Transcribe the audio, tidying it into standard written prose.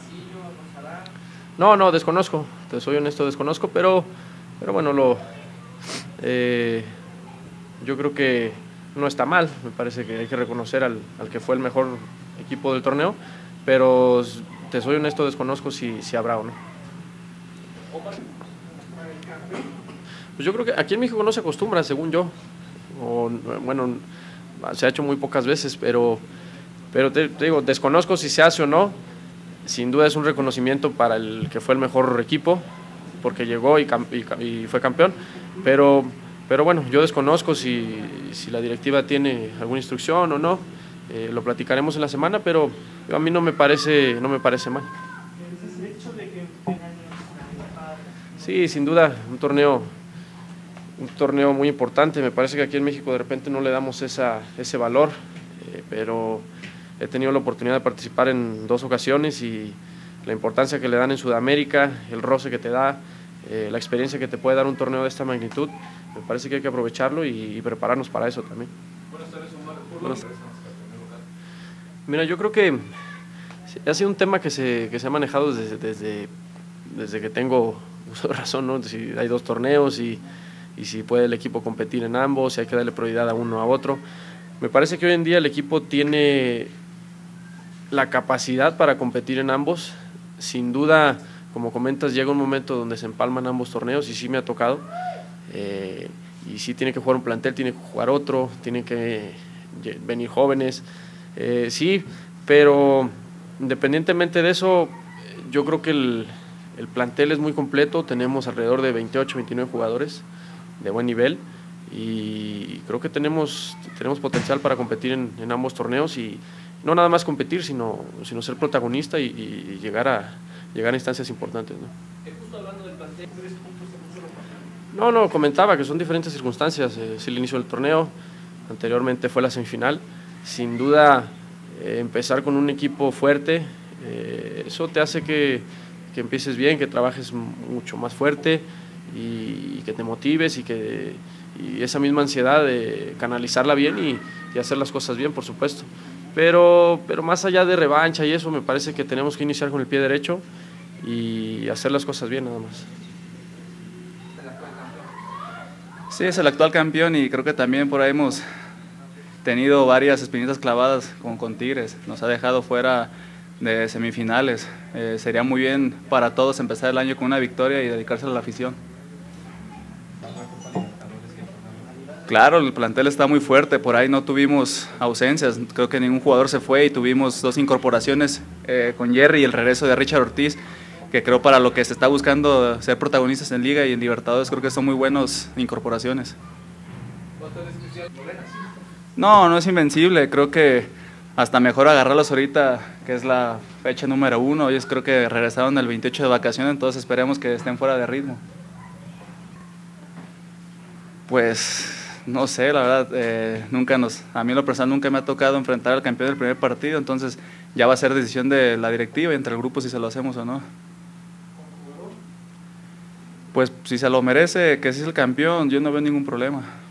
No, no, desconozco, te soy honesto, desconozco, pero bueno, yo creo que no está mal, me parece que hay que reconocer al que fue el mejor equipo del torneo, pero te soy honesto, desconozco si habrá o no. Pues yo creo que aquí en México no se acostumbra, según yo, bueno, se ha hecho muy pocas veces, pero te digo, desconozco si se hace o no. Sin duda es un reconocimiento para el que fue el mejor equipo, porque llegó y fue campeón, pero bueno, yo desconozco si la directiva tiene alguna instrucción o no, lo platicaremos en la semana, pero a mí no me parece mal. Sí, sin duda, un torneo muy importante. Me parece que aquí en México de repente no le damos ese valor, pero he tenido la oportunidad de participar en 2 ocasiones y la importancia que le dan en Sudamérica, el roce que te da, la experiencia que te puede dar un torneo de esta magnitud, me parece que hay que aprovecharlo y prepararnos para eso también. Buenas tardes, Omar. Mira, yo creo que ha sido un tema que se ha manejado desde que tengo uso de razón, ¿no? Si hay 2 torneos y si puede el equipo competir en ambos, si hay que darle prioridad a uno a otro. Me parece que hoy en día el equipo tiene la capacidad para competir en ambos. Sin duda, como comentas, llega un momento donde se empalman ambos torneos y sí me ha tocado. Y sí tiene que jugar un plantel, tiene que jugar otro, tienen que venir jóvenes. Sí, pero independientemente de eso, yo creo que el plantel es muy completo. Tenemos alrededor de 28, 29 jugadores de buen nivel y creo que tenemos potencial para competir en ambos torneos y no nada más competir, sino ser protagonista y llegar a instancias importantes, ¿no? Justo hablando del plantel, 3 puntos No, comentaba que son diferentes circunstancias. Es el inicio del torneo, anteriormente fue la semifinal. Sin duda, empezar con un equipo fuerte, eso te hace que empieces bien, que trabajes mucho más fuerte y que te motives y esa misma ansiedad de canalizarla bien y hacer las cosas bien, por supuesto. Pero más allá de revancha y eso, me parece que tenemos que iniciar con el pie derecho y hacer las cosas bien nada más. Sí, es el actual campeón y creo que también por ahí hemos tenido varias espinitas clavadas con Tigres. Nos ha dejado fuera de semifinales. Sería muy bien para todos empezar el año con una victoria y dedicarse a la afición. Claro, el plantel está muy fuerte, por ahí no tuvimos ausencias, creo que ningún jugador se fue y tuvimos 2 incorporaciones con Jerry y el regreso de Richard Ortiz, que creo para lo que se está buscando ser protagonistas en Liga y en Libertadores, creo que son muy buenas incorporaciones. No es invencible, creo que hasta mejor agarrarlos ahorita, que es la fecha número 1, ellos creo que regresaron el 28 de vacaciones, entonces esperemos que estén fuera de ritmo. Pues no sé, la verdad, a mí en lo personal nunca me ha tocado enfrentar al campeón del primer partido, entonces ya va a ser decisión de la directiva y entre el grupo si se lo hacemos o no. Pues si se lo merece, que si es el campeón, yo no veo ningún problema.